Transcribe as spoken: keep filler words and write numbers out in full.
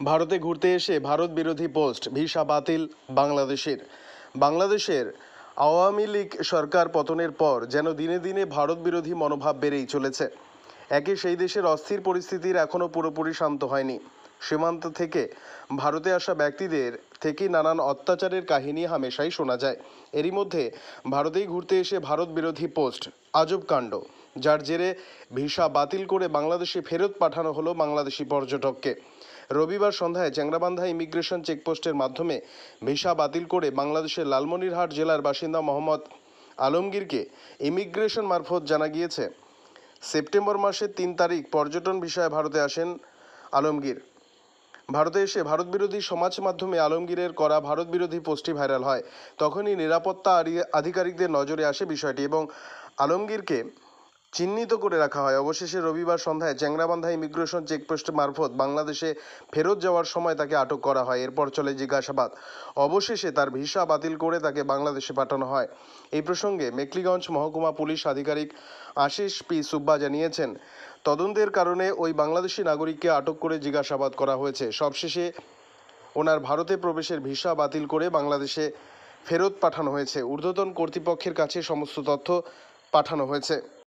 ভারতে ঘুরতে এসে ভারত বিরোধী পোস্ট, ভিসা বাতিল বাংলাদেশের। বাংলাদেশের আওয়ামী লীগ সরকার পতনের পর যেন দিনে দিনে ভারত বিরোধী মনোভাব বেড়েই চলেছে। একে সেই দেশের অস্থির পরিস্থিতির এখনও পুরোপুরি শান্ত হয়নি। সীমান্ত থেকে ভারতে আসা ব্যক্তিদের থেকে নানান অত্যাচারের কাহিনী হামেশাই শোনা যায়। এরই মধ্যে ভারতেই ঘুরতে এসে ভারত বিরোধী পোস্ট, আজব কাণ্ড, যার জেরে ভিসা বাতিল করে বাংলাদেশে ফেরত পাঠানো হলো বাংলাদেশি পর্যটককে। রবিবার সন্ধ্যায় চ্যাংরাবান্ধা ইমিগ্রেশন চেকপোস্টের মাধ্যমে ভিসা বাতিল করে বাংলাদেশের লালমনিরহাট জেলার বাসিন্দা মোহাম্মদ আলমগীরকে ইমিগ্রেশন মারফত জানা গিয়েছে, সেপ্টেম্বর মাসের তিন তারিখ পর্যটন ভিসায় ভারতে আসেন আলমগীর। ভারতে এসে ভারত বিরোধী সমাজ মাধ্যমে আলমগীরের করা ভারত বিরোধী পোস্টটি ভাইরাল হয়। তখনই নিরাপত্তা আধিকারিকদের নজরে আসে বিষয়টি এবং আলমগীরকে চিহ্নিত করে রাখা হয়। অবশেষে রবিবার সন্ধ্যায় চ্যাংরাবান্ধা ইমিগ্রেশন চেকপোস্ট মারফত বাংলাদেশে ফেরত যাওয়ার সময় তাকে আটক করা হয়। এরপর চলে জিজ্ঞাসাবাদ। অবশেষে তার ভিসা বাতিল করে তাকে বাংলাদেশে পাঠানো হয়। এই প্রসঙ্গে মেখলিগঞ্জ মহকুমা পুলিশ আধিকারিক আশিস পি সুব্বা জানিয়েছেন, তদন্তের কারণে ওই বাংলাদেশি নাগরিককে আটক করে জিজ্ঞাসাবাদ করা হয়েছে। সবশেষে ওনার ভারতে প্রবেশের ভিসা বাতিল করে বাংলাদেশে ফেরত পাঠানো হয়েছে। ঊর্ধ্বতন কর্তৃপক্ষের কাছে সমস্ত তথ্য পাঠানো হয়েছে।